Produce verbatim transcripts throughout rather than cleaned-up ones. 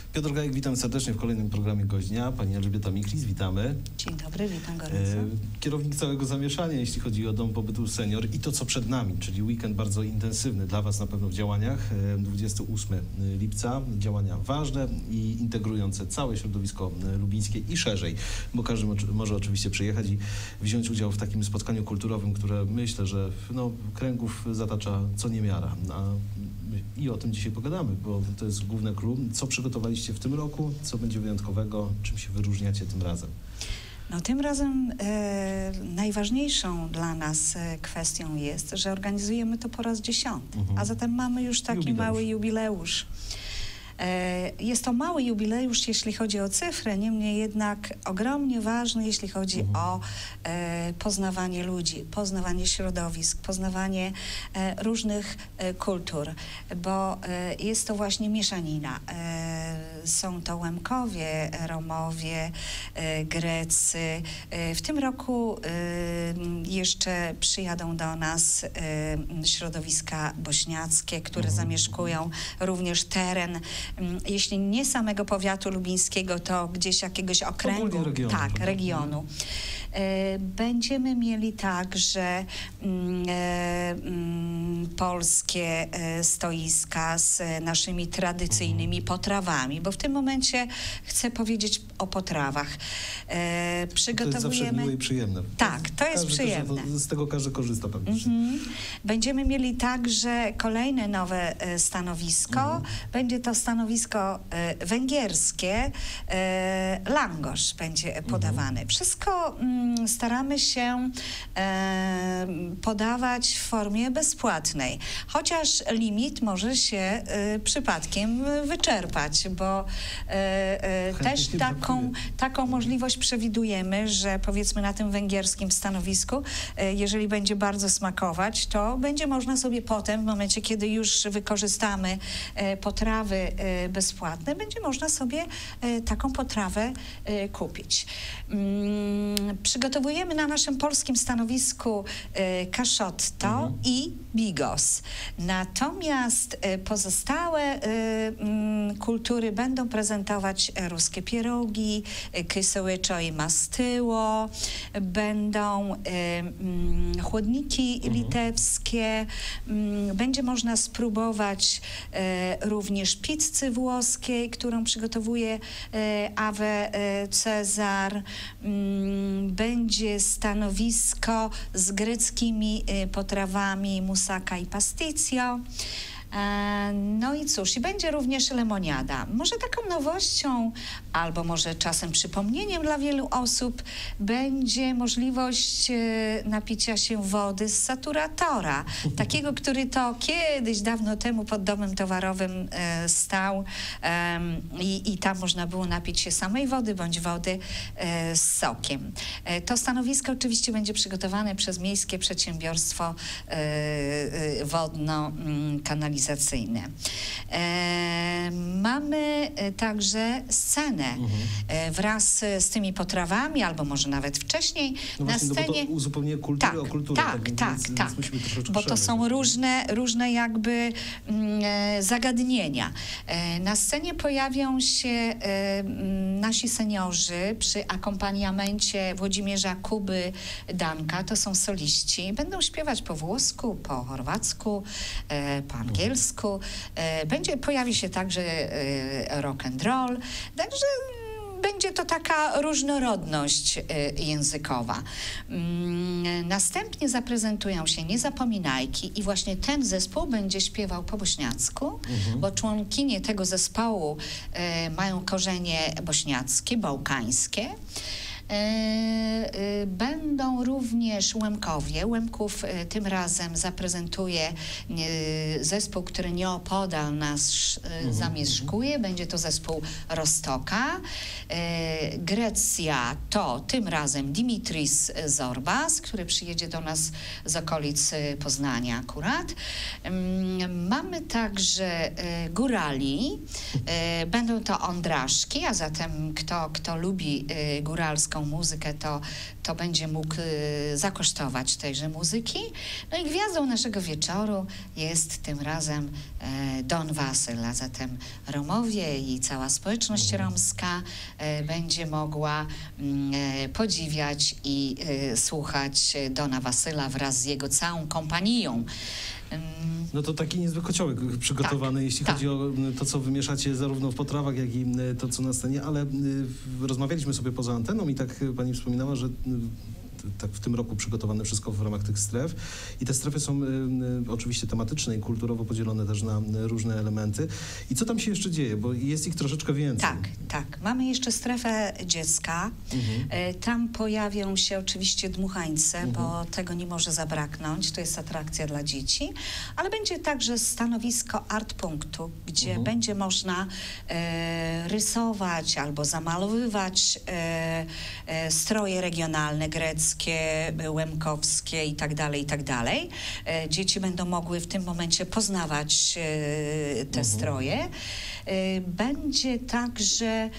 Piotr Gajek, witam serdecznie w kolejnym programie Gość Dnia. Pani Elżbieta Miklis, witamy. Dzień dobry, witam gorąco. E, kierownik całego zamieszania, jeśli chodzi o Dom Pobytu Senior i to, co przed nami, czyli weekend bardzo intensywny dla Was na pewno w działaniach. E, dwudziestego ósmego lipca, działania ważne i integrujące całe środowisko lubińskie i szerzej, bo każdy może oczywiście przyjechać i wziąć udział w takim spotkaniu kulturowym, które myślę, że no, kręgów zatacza co niemiara. A, I o tym dzisiaj pogadamy, bo to jest główne clue. Co przygotowaliście w tym roku? Co będzie wyjątkowego? Czym się wyróżniacie tym razem? No, tym razem e, najważniejszą dla nas e, kwestią jest, że organizujemy to po raz dziesiąty, mhm. a zatem mamy już taki jubileusz. mały jubileusz. Jest to mały jubileusz, jeśli chodzi o cyfrę, niemniej jednak ogromnie ważny, jeśli chodzi mhm. o e, poznawanie ludzi, poznawanie środowisk, poznawanie e, różnych e, kultur, bo e, jest to właśnie mieszanina. E, są to Łemkowie, Romowie, e, Grecy. E, w tym roku e, jeszcze przyjadą do nas e, środowiska bośniackie, które mhm. zamieszkują również teren, jeśli nie samego powiatu lubińskiego, to gdzieś jakiegoś okręgu, regionu, tak, prawda? regionu. E, będziemy mieli także mm, mm, polskie e, stoiska z naszymi tradycyjnymi mhm. potrawami, bo w tym momencie chcę powiedzieć o potrawach. E, przygotowujemy... To jest zawsze miłe i przyjemne. Tak, to jest każdy, przyjemne. Każdy, z tego każdy korzysta pewnie. Mhm. Będziemy mieli także kolejne nowe e, stanowisko. Mhm. Będzie to stanowisko e, węgierskie. E, langosz będzie podawany. Mhm. Wszystko mm, staramy się e, podawać w formie bezpłatnej. Chociaż limit może się e, przypadkiem wyczerpać, bo e, e, też taką, taką możliwość przewidujemy, że powiedzmy na tym węgierskim stanowisku, e, jeżeli będzie bardzo smakować, to będzie można sobie potem, w momencie, kiedy już wykorzystamy e, potrawy e, bezpłatne, będzie można sobie e, taką potrawę e, kupić. Mm, przygotowujemy na naszym polskim stanowisku e, kaszotto mhm. i bigos. Natomiast e, pozostałe e, m, kultury będą prezentować e, ruskie pierogi, e, kysołyczo i mastyło, będą e, m, chłodniki mhm. litewskie, m, będzie można spróbować e, również pizzy włoskiej, którą przygotowuje e, Awe e, Cezar. M, będzie stanowisko z greckimi e, potrawami moussaka i pasticcio. No i cóż, i będzie również lemoniada. Może taką nowością, albo może czasem przypomnieniem dla wielu osób, będzie możliwość napicia się wody z saturatora. Takiego, który to kiedyś, dawno temu pod domem towarowym stał i, i tam można było napić się samej wody, bądź wody z sokiem. To stanowisko oczywiście będzie przygotowane przez Miejskie Przedsiębiorstwo Wodno-Kanalizacyjne. E, mamy także scenę mhm. e, wraz z tymi potrawami, albo może nawet wcześniej no na właśnie, scenie. No bo to uzupełnienie kultury tak, o kulturę. Tak, tak, tak. Więc, tak. więc bo to są różne, różne jakby mm, zagadnienia. E, na scenie pojawią się e, nasi seniorzy przy akompaniamencie Włodzimierza Kuby Danka. To są soliści. Będą śpiewać po włosku, po chorwacku, e, po angielsku. Będzie, pojawi się także rock and roll, także będzie to taka różnorodność językowa. Następnie zaprezentują się Niezapominajki i właśnie ten zespół będzie śpiewał po bośniacku, mhm. bo członkinie tego zespołu mają korzenie bośniackie, bałkańskie. Będą również Łemkowie. Łemków tym razem zaprezentuje zespół, który nieopodal nas mhm. zamieszkuje. Będzie to zespół Rostoka. Grecja to tym razem Dimitris Zorbas, który przyjedzie do nas z okolic Poznania akurat. Mamy także górali. Będą to Ondraszki, a zatem kto, kto lubi góralską taką muzykę, to, to będzie mógł y, zakosztować tejże muzyki. No i gwiazdą naszego wieczoru jest tym razem e, Don Wasyl, a zatem Romowie i cała społeczność romska e, będzie mogła mm, e, podziwiać i e, słuchać Dona Wasyla wraz z jego całą kompanią. No to taki niezły kociołek przygotowany, tak, jeśli tak. chodzi o to, co wymieszacie zarówno w potrawach, jak i to, co na scenie, ale y, rozmawialiśmy sobie poza anteną i tak pani wspominała, że y, tak w tym roku przygotowane wszystko w ramach tych stref i te strefy są y, y, oczywiście tematyczne i kulturowo podzielone też na y, różne elementy. I co tam się jeszcze dzieje? Bo jest ich troszeczkę więcej. Tak, tak. Mamy jeszcze strefę dziecka. Mhm. Y, Tam pojawią się oczywiście dmuchańce, Mhm. bo tego nie może zabraknąć. To jest atrakcja dla dzieci. Ale będzie także stanowisko art punktu, gdzie Mhm. będzie można e, rysować albo zamalowywać e, e, stroje regionalne, greckie, łemkowskie i tak dalej, i tak dalej. E, Dzieci będą mogły w tym momencie poznawać e, te Mhm. stroje. E, Będzie także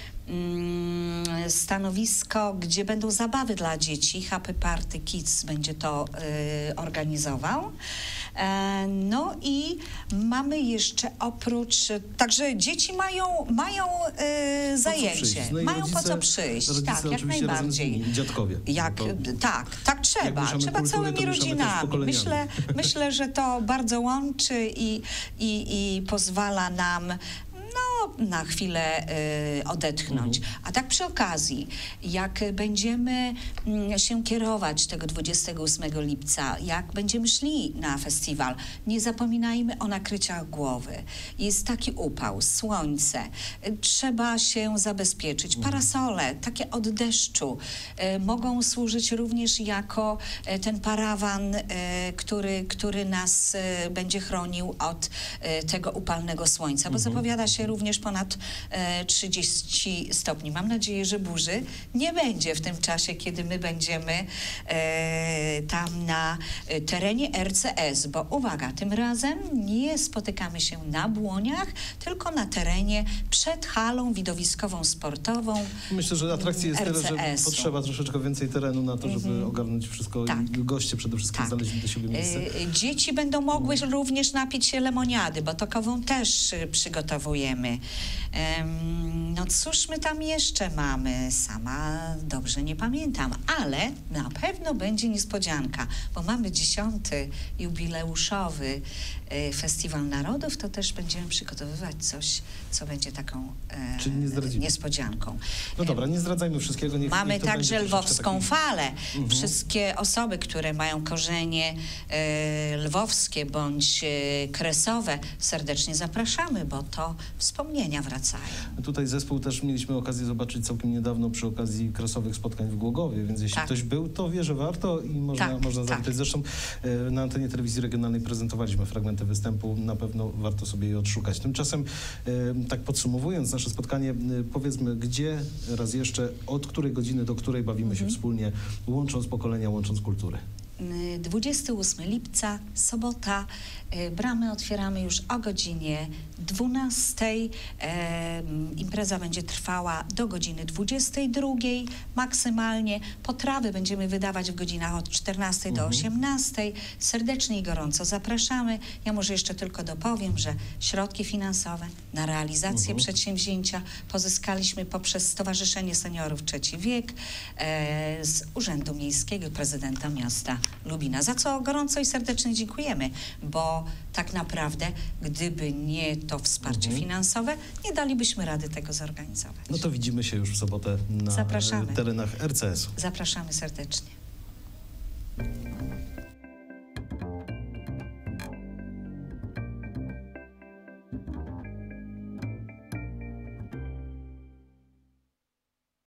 mm, stanowisko, gdzie będą zabawy dla dzieci. Happy Party Kids będzie to e, organizował. E, No i mamy jeszcze oprócz, także dzieci mają, mają e, zajęcie, przyjść. No i mają po rodzice- co przyjść, rodzice tak, jak oczywiście razem z najbardziej. nimi, i dziadkowie. Jak, Bo tak, tak trzeba, mieszamy trzeba kultury, całymi to mieszamy też rodzinami. pokoleniami. Myślę, myślę, że to bardzo łączy i, i, i pozwala nam no, na chwilę y, odetchnąć. Mhm. A tak przy okazji, jak będziemy mm, się kierować tego dwudziestego ósmego lipca, jak będziemy szli na festiwal, nie zapominajmy o nakryciach głowy. Jest taki upał, słońce, y, trzeba się zabezpieczyć. Parasole, takie od deszczu, y, mogą służyć również jako y, ten parawan, y, który, który nas y, będzie chronił od y, tego upalnego słońca, bo zapowiada się również ponad e, trzydzieści stopni. Mam nadzieję, że burzy nie będzie w tym czasie, kiedy my będziemy e, tam na e, terenie R C S, bo uwaga, tym razem nie spotykamy się na Błoniach, tylko na terenie przed halą widowiskową sportową. myślę, że atrakcji jest tyle, że R C S-u. potrzeba troszeczkę więcej terenu na to, żeby Mhm. ogarnąć wszystko Tak. i goście przede wszystkim Tak. znaleźli do siebie miejsce. E, Dzieci będą mogły również napić się lemoniady, bo tokową też e, przygotowujemy. Em, No cóż my tam jeszcze mamy? Sama dobrze nie pamiętam, ale na pewno będzie niespodzianka, bo mamy dziesiąty jubileuszowy e, Festiwal Narodów, to też będziemy przygotowywać coś, co będzie taką e, Czyli nie zdradzimy. niespodzianką. No dobra, nie zdradzajmy wszystkiego. Niech, Mamy niech to także będzie troszeczkę lwowską taki- falę. Mhm. Wszystkie osoby, które mają korzenie e, lwowskie bądź e, kresowe, serdecznie zapraszamy, bo to wspomnienia wracają. Tutaj zespół też mieliśmy okazję zobaczyć całkiem niedawno przy okazji kresowych spotkań w Głogowie, więc jeśli Tak. ktoś był, to wie, że warto i można, Tak, można tak. zapytać. Zresztą e, na antenie telewizji regionalnej prezentowaliśmy fragmenty występu, na pewno warto sobie je odszukać. Tymczasem, e, tak podsumowując nasze spotkanie, e, powiedzmy, gdzie raz jeszcze, od której godziny do której bawimy się wspólnie, łącząc pokolenia, łącząc kultury. dwudziestego ósmego lipca, sobota. e, Bramy otwieramy już o godzinie dwunastej. E, impreza będzie trwała do godziny dwudziestej drugiej maksymalnie. Potrawy będziemy wydawać w godzinach od czternastej do osiemnastej. Serdecznie i gorąco zapraszamy. Ja może jeszcze tylko dopowiem, że środki finansowe na realizację przedsięwzięcia pozyskaliśmy poprzez Stowarzyszenie Seniorów Trzeci Wiek e, z Urzędu Miejskiego Prezydenta Miasta Lubina, za co gorąco i serdecznie dziękujemy, bo tak naprawdę, gdyby nie to wsparcie Mhm. finansowe, nie dalibyśmy rady tego zorganizować. No to widzimy się już w sobotę na Zapraszamy. e, terenach R C S-u. Zapraszamy serdecznie.